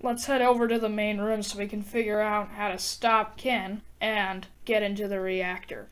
Let's head over to the main room so we can figure out how to stop Ken and get into the reactor.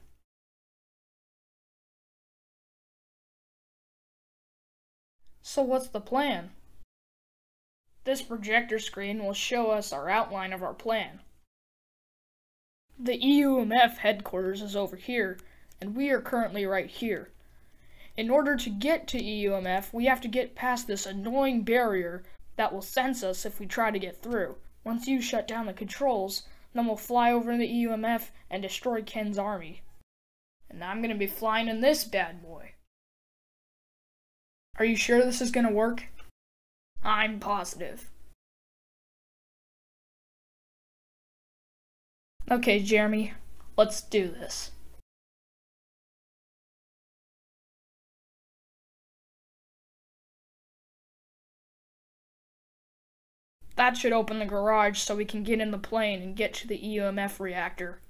So what's the plan? This projector screen will show us our outline of our plan. The EUMF headquarters is over here, and we are currently right here. In order to get to EUMF, we have to get past this annoying barrier that will sense us if we try to get through. Once you shut down the controls, then we'll fly over the EUMF and destroy Ken's army. And I'm gonna be flying in this bad boy. Are you sure this is gonna work? I'm positive. Okay, Jeremy, let's do this. That should open the garage so we can get in the plane and get to the EUMF reactor.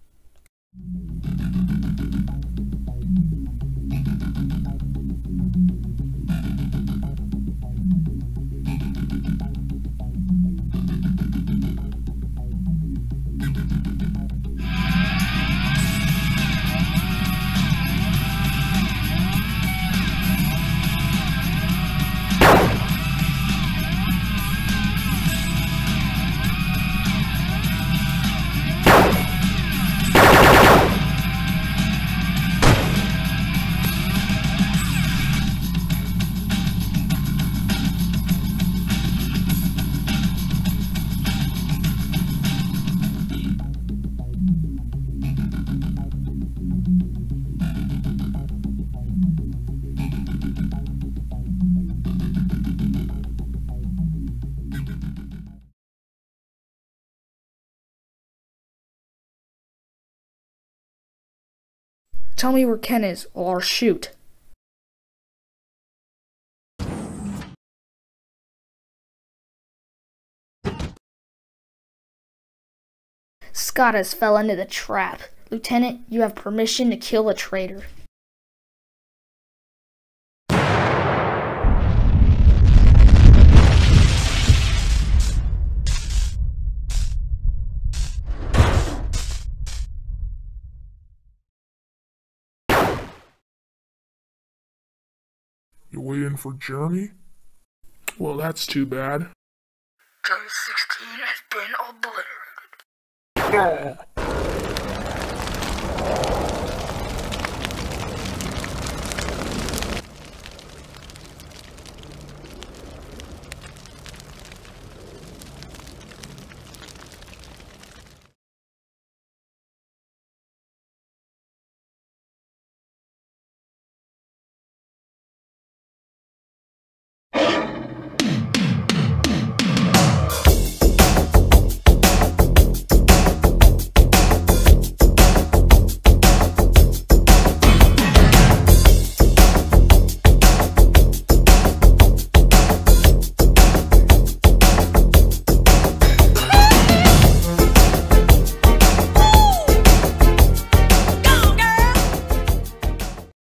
Tell me where Ken is, or I'll shoot. Scott has fell into the trap. Lieutenant, you have permission to kill a traitor. You waiting for Jeremy? Well, that's too bad. J16 has been obliterated. Oh.